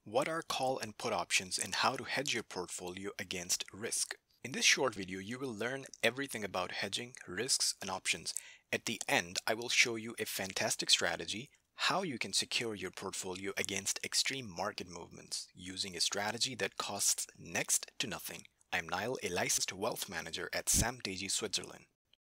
What are call and put options and how to hedge your portfolio against risk? In this short video, you will learn everything about hedging, risks, and options. At the end, I will show you a fantastic strategy, how you can secure your portfolio against extreme market movements using a strategy that costs next to nothing. I'm Niall, a licensed wealth manager at Samteji, Switzerland.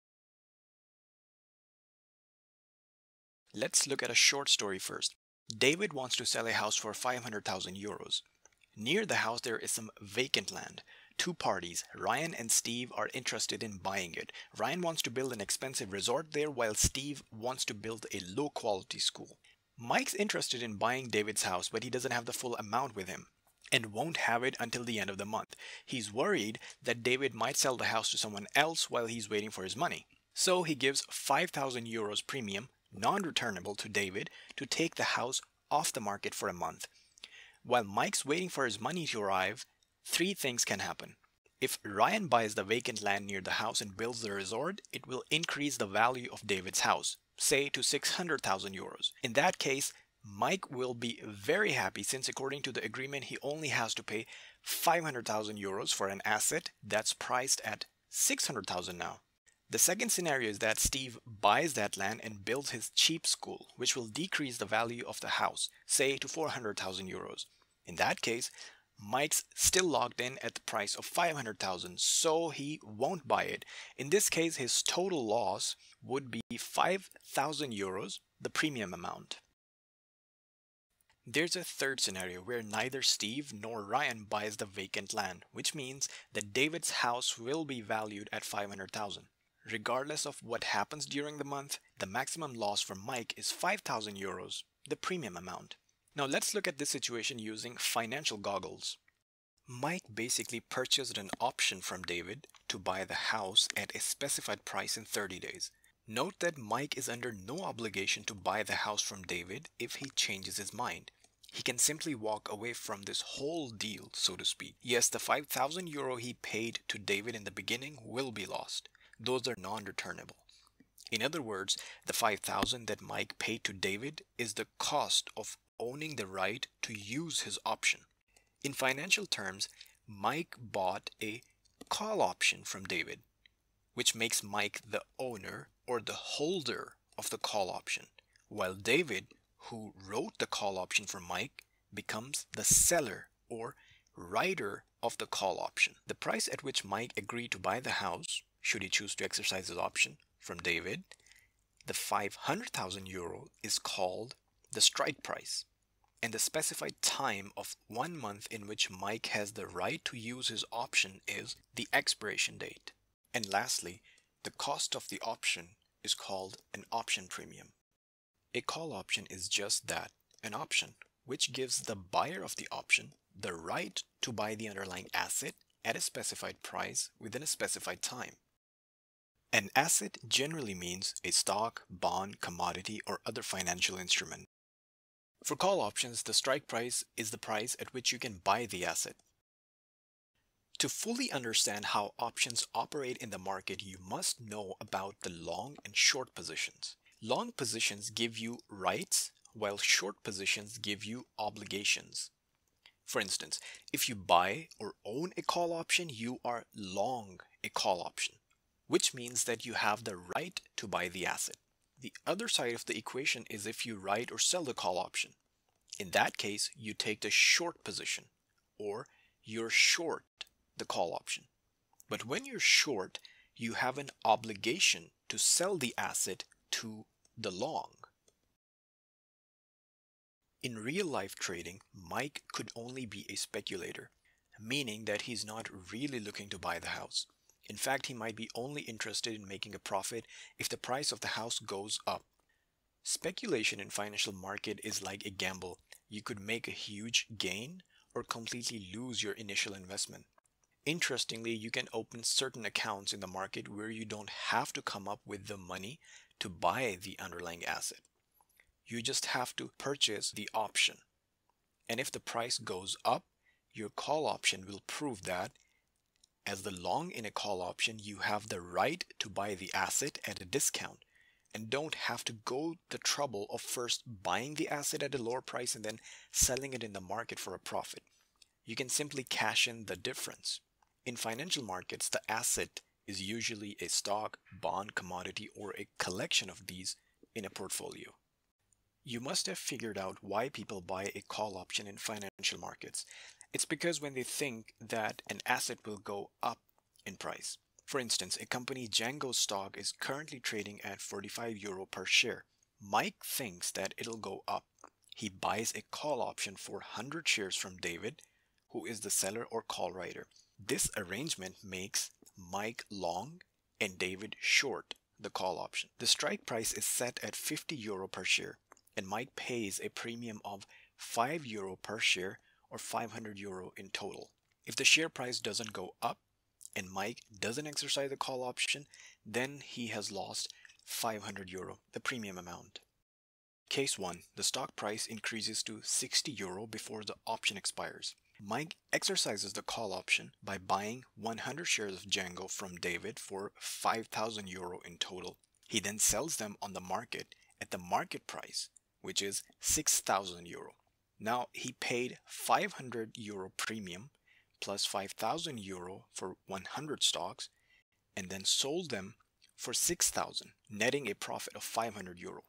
Let's look at a short story first. David wants to sell a house for 500,000 euros. Near the house there is some vacant land. Two parties, Ryan and Steve, are interested in buying it. Ryan wants to build an expensive resort there while Steve wants to build a low quality school. Mike's interested in buying David's house, but he doesn't have the full amount with him and won't have it until the end of the month. He's worried that David might sell the house to someone else while he's waiting for his money. So he gives 5,000 euros premium, non-returnable, to David to take the house off the market for a month. While Mike's waiting for his money to arrive, three things can happen. If Ryan buys the vacant land near the house and builds the resort, it will increase the value of David's house, say to 600,000 euros. In that case, Mike will be very happy since according to the agreement he only has to pay 500,000 euros for an asset that's priced at 600,000 now. The second scenario is that Steve buys that land and builds his cheap school, which will decrease the value of the house, say to 400,000 euros. In that case, Mike's still locked in at the price of 500,000, so he won't buy it. In this case, his total loss would be 5,000 euros, the premium amount. There's a third scenario where neither Steve nor Ryan buys the vacant land, which means that David's house will be valued at 500,000. Regardless of what happens during the month, the maximum loss for Mike is 5,000 euros, the premium amount. Now let's look at this situation using financial goggles. Mike basically purchased an option from David to buy the house at a specified price in 30 days. Note that Mike is under no obligation to buy the house from David if he changes his mind. He can simply walk away from this whole deal, so to speak. Yes, the 5,000 euro he paid to David in the beginning will be lost. Those are non-returnable. In other words, the 5,000 that Mike paid to David is the cost of owning the right to use his option. In financial terms, Mike bought a call option from David, which makes Mike the owner or the holder of the call option, while David, who wrote the call option for Mike, becomes the seller or writer of the call option. The price at which Mike agreed to buy the house, should he choose to exercise his option, from David, the 500,000 euro, is called the strike price, and the specified time of 1 month in which Mike has the right to use his option is the expiration date. And lastly, the cost of the option is called an option premium. A call option is just that, an option, which gives the buyer of the option the right to buy the underlying asset at a specified price within a specified time. An asset generally means a stock, bond, commodity, or other financial instrument. For call options, the strike price is the price at which you can buy the asset. To fully understand how options operate in the market, you must know about the long and short positions. Long positions give you rights, while short positions give you obligations. For instance, if you buy or own a call option, you are long a call option, which means that you have the right to buy the asset. The other side of the equation is if you write or sell the call option. In that case, you take the short position, or you're short the call option. But when you're short, you have an obligation to sell the asset to the long. In real life trading, Mike could only be a speculator, meaning that he's not really looking to buy the house. In fact, he might be only interested in making a profit if the price of the house goes up. Speculation in financial market is like a gamble. You could make a huge gain or completely lose your initial investment. Interestingly, you can open certain accounts in the market where you don't have to come up with the money to buy the underlying asset. You just have to purchase the option. And if the price goes up, your call option will prove that. As the long in a call option, you have the right to buy the asset at a discount, and don't have to go the trouble of first buying the asset at a lower price and then selling it in the market for a profit. You can simply cash in the difference. In financial markets, the asset is usually a stock, bond, commodity, or a collection of these in a portfolio. You must have figured out why people buy a call option in financial markets. It's because when they think that an asset will go up in price. For instance, a company Django stock is currently trading at 45 euro per share. Mike thinks that it'll go up. He buys a call option for 100 shares from David, who is the seller or call writer. This arrangement makes Mike long and David short the call option. The strike price is set at 50 euro per share, and Mike pays a premium of 5 euro per share or 500 euro in total. If the share price doesn't go up and Mike doesn't exercise the call option, then he has lost 500 euro, the premium amount. Case 1. The stock price increases to 60 euro before the option expires. Mike exercises the call option by buying 100 shares of Django from David for 5,000 euro in total. He then sells them on the market at the market price, which is 6,000 euro. Now he paid 500 euro premium plus 5,000 euro for 100 stocks and then sold them for 6,000, netting a profit of 500 euro.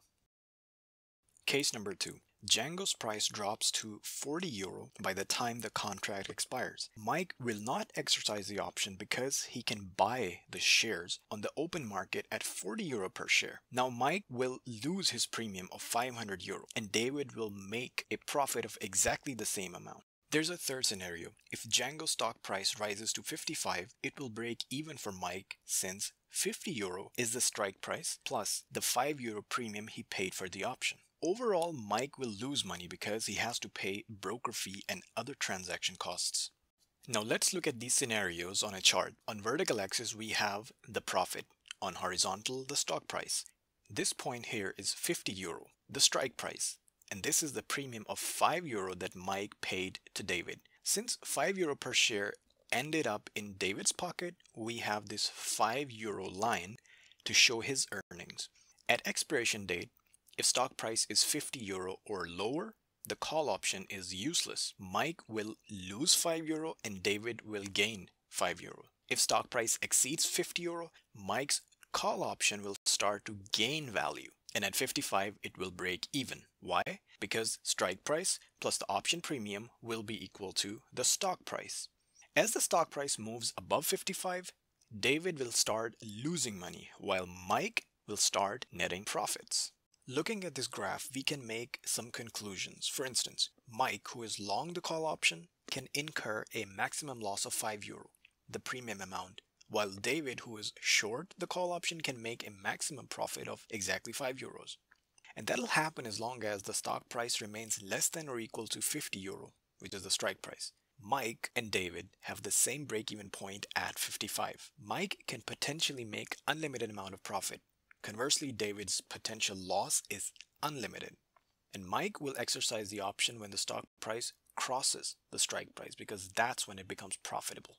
Case number 2. Django's price drops to 40 euro by the time the contract expires. Mike will not exercise the option because he can buy the shares on the open market at 40 euro per share. Now Mike will lose his premium of 500 euro and David will make a profit of exactly the same amount. There's a third scenario. If Django's stock price rises to 55, it will break even for Mike since 50 euro is the strike price plus the 5 euro premium he paid for the option. Overall, Mike will lose money because he has to pay broker fee and other transaction costs. Now let's look at these scenarios on a chart. On vertical axis, we have the profit. On horizontal, the stock price. This point here is 50 euro, the strike price. And this is the premium of 5 euro that Mike paid to David. Since 5 euro per share ended up in David's pocket, we have this 5 euro line to show his earnings. At expiration date, if stock price is 50 euro or lower, the call option is useless. Mike will lose 5 euro and David will gain 5 euro. If stock price exceeds 50 euro, Mike's call option will start to gain value. And at 55, it will break even. Why? Because strike price plus the option premium will be equal to the stock price. As the stock price moves above 55, David will start losing money while Mike will start netting profits. Looking at this graph, we can make some conclusions. For instance, Mike, who is long the call option, can incur a maximum loss of 5 euro, the premium amount, while David, who is short the call option, can make a maximum profit of exactly 5 euros. And that'll happen as long as the stock price remains less than or equal to 50 euro, which is the strike price. Mike and David have the same break-even point at 55. Mike can potentially make unlimited amount of profit. Conversely, David's potential loss is unlimited. And Mike will exercise the option when the stock price crosses the strike price because that's when it becomes profitable.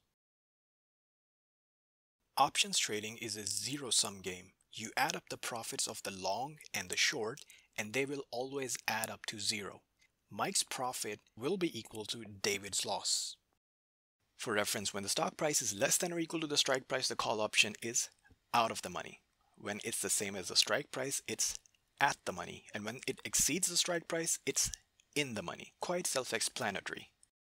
Options trading is a zero-sum game. You add up the profits of the long and the short, and they will always add up to zero. Mike's profit will be equal to David's loss. For reference, when the stock price is less than or equal to the strike price, the call option is out of the money. When it's the same as the strike price, it's at the money. And when it exceeds the strike price, it's in the money. Quite self-explanatory.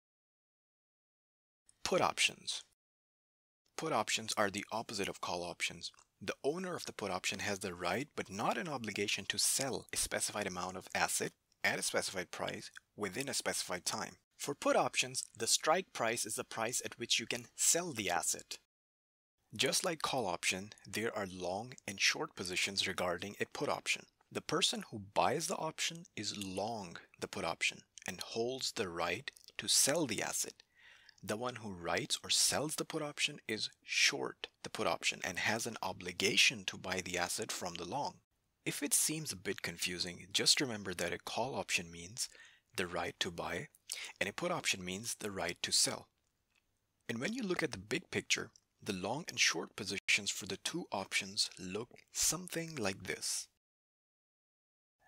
Put options. Put options are the opposite of call options. The owner of the put option has the right but not an obligation to sell a specified amount of asset at a specified price within a specified time. For put options, the strike price is the price at which you can sell the asset. Just like call option, there are long and short positions regarding a put option. The person who buys the option is long the put option and holds the right to sell the asset. The one who writes or sells the put option is short the put option and has an obligation to buy the asset from the long. If it seems a bit confusing, just remember that a call option means the right to buy and a put option means the right to sell. And when you look at the big picture, the long and short positions for the two options look something like this.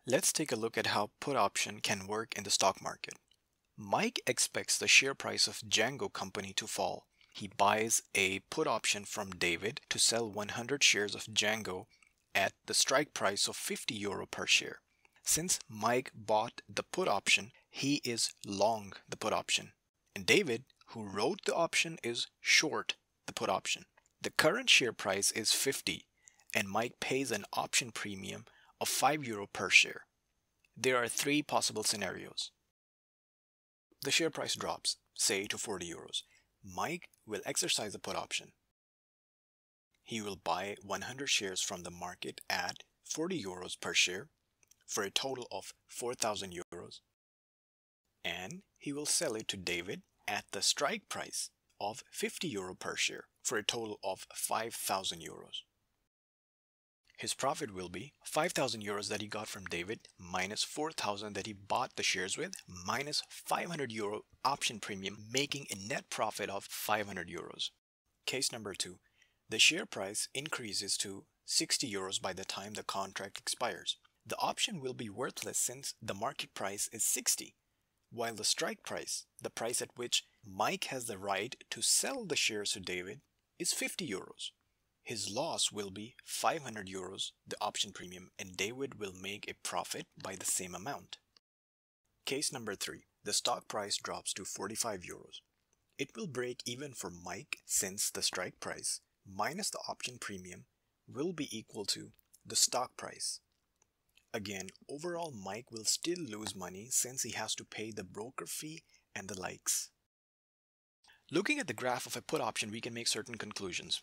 Let's take a look at how put option can work in the stock market. Mike expects the share price of Django company to fall. He buys a put option from David to sell 100 shares of Django at the strike price of €50 per share. Since Mike bought the put option, he is long the put option. And David, who wrote the option, is short the put option. The current share price is 50 and Mike pays an option premium of €5 per share. There are three possible scenarios. The share price drops, say to €40. Mike will exercise the put option. He will buy 100 shares from the market at €40 per share for a total of €4,000, and he will sell it to David at the strike price of €50 per share for a total of €5,000. His profit will be €5,000 that he got from David minus 4,000 that he bought the shares with minus €500 option premium, making a net profit of €500. Case number 2. The share price increases to €60 by the time the contract expires. The option will be worthless since the market price is 60, while the strike price, the price at which Mike has the right to sell the shares to David, is €50. His loss will be €500, the option premium, and David will make a profit by the same amount. Case number 3. The stock price drops to €45. It will break even for Mike since the strike price minus the option premium will be equal to the stock price. Again, overall Mike will still lose money since he has to pay the broker fee and the likes. Looking at the graph of a put option, we can make certain conclusions.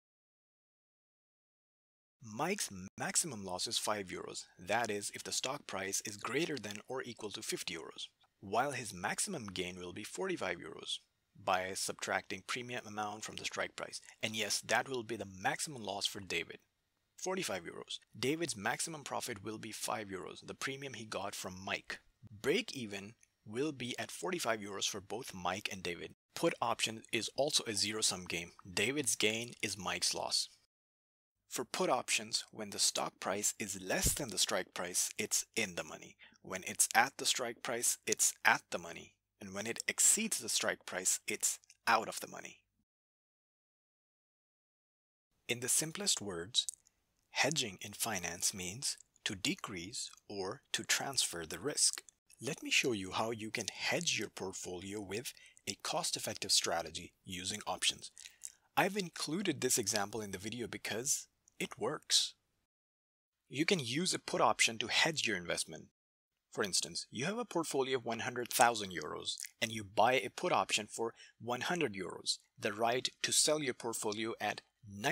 Mike's maximum loss is €5, that is if the stock price is greater than or equal to €50, while his maximum gain will be €45 by subtracting premium amount from the strike price. And yes, that will be the maximum loss for David, €45. David's maximum profit will be €5, the premium he got from Mike. Break even will be at €45 for both Mike and David. Put option is also a zero-sum game. David's gain is Mike's loss. For put options, when the stock price is less than the strike price, it's in the money. When it's at the strike price, it's at the money. And when it exceeds the strike price, it's out of the money. In the simplest words, hedging in finance means to decrease or to transfer the risk. Let me show you how you can hedge your portfolio with a cost-effective strategy using options. I've included this example in the video because it works. You can use a put option to hedge your investment. For instance, you have a portfolio of €100,000 and you buy a put option for €100, the right to sell your portfolio at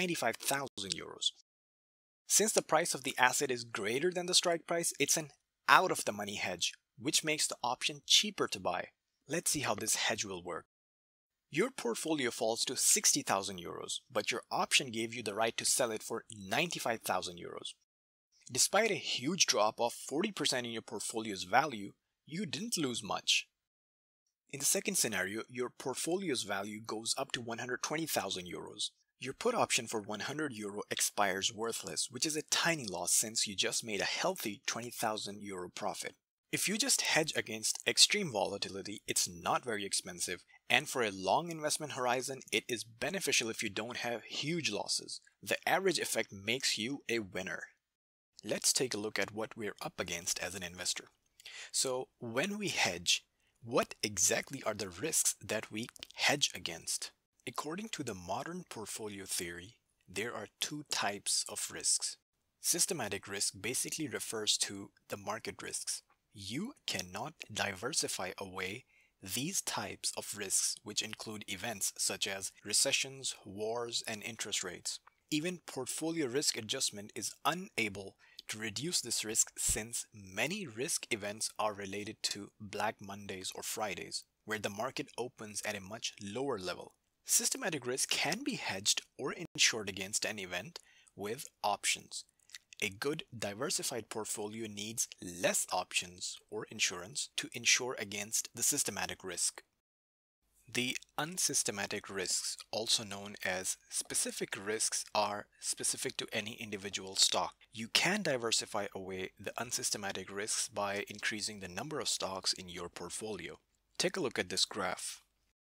€95,000. Since the price of the asset is greater than the strike price, it's an out-of-the-money hedge, which makes the option cheaper to buy. Let's see how this hedge will work. Your portfolio falls to €60,000, but your option gave you the right to sell it for €95,000. Despite a huge drop of 40% in your portfolio's value, you didn't lose much. In the second scenario, your portfolio's value goes up to €120,000. Your put option for €100 expires worthless, which is a tiny loss since you just made a healthy €20,000 profit. If you just hedge against extreme volatility, it's not very expensive, and for a long investment horizon, it is beneficial if you don't have huge losses. The average effect makes you a winner. Let's take a look at what we're up against as an investor. So when we hedge, what exactly are the risks that we hedge against? According to the modern portfolio theory, there are two types of risks. Systematic risk basically refers to the market risks. You cannot diversify away these types of risks, which include events such as recessions, wars, and interest rates. Even portfolio risk adjustment is unable to reduce this risk since many risk events are related to Black Mondays or Fridays, where the market opens at a much lower level. Systematic risk can be hedged or insured against an event with options. A good diversified portfolio needs less options or insurance to insure against the systematic risk. The unsystematic risks, also known as specific risks, are specific to any individual stock. You can diversify away the unsystematic risks by increasing the number of stocks in your portfolio. Take a look at this graph.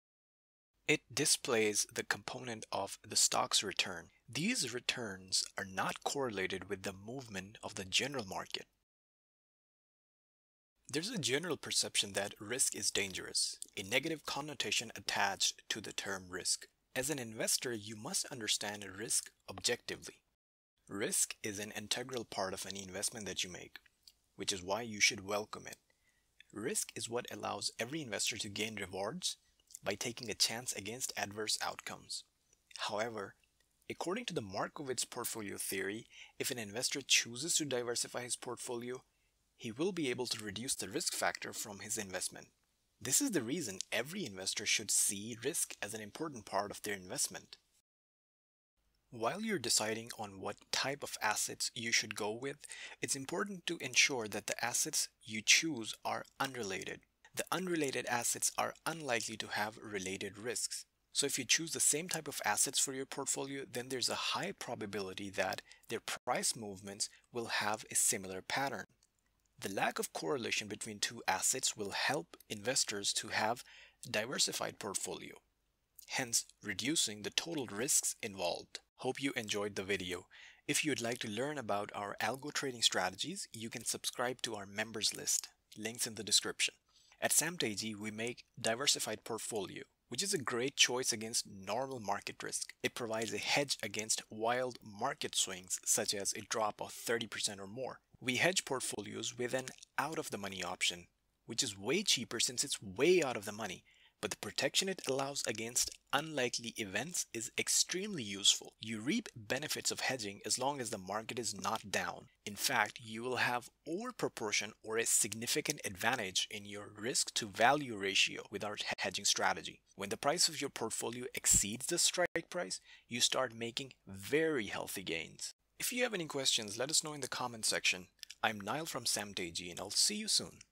It displays the component of the stock's return. These returns are not correlated with the movement of the general market. There's a general perception that risk is dangerous, a negative connotation attached to the term risk. As an investor, you must understand risk objectively. Risk is an integral part of any investment that you make, which is why you should welcome it. Risk is what allows every investor to gain rewards by taking a chance against adverse outcomes. However, according to the Markowitz portfolio theory, if an investor chooses to diversify his portfolio, he will be able to reduce the risk factor from his investment. This is the reason every investor should see risk as an important part of their investment. While you're deciding on what type of assets you should go with, it's important to ensure that the assets you choose are unrelated. The unrelated assets are unlikely to have related risks. So if you choose the same type of assets for your portfolio, then there's a high probability that their price movements will have a similar pattern. The lack of correlation between two assets will help investors to have a diversified portfolio, hence reducing the total risks involved. Hope you enjoyed the video. If you'd like to learn about our algo trading strategies, you can subscribe to our members list. Links in the description. At SamtAG, we make diversified portfolio, which is a great choice against normal market risk. It provides a hedge against wild market swings, such as a drop of 30% or more. We hedge portfolios with an out-of-the-money option, which is way cheaper since it's way out of the money, but the protection it allows against unlikely events is extremely useful. You reap benefits of hedging as long as the market is not down. In fact, you will have overproportion or a significant advantage in your risk to value ratio with our hedging strategy. When the price of your portfolio exceeds the strike price, you start making very healthy gains. If you have any questions, let us know in the comment section. I'm Nile from SamtAG and I'll see you soon.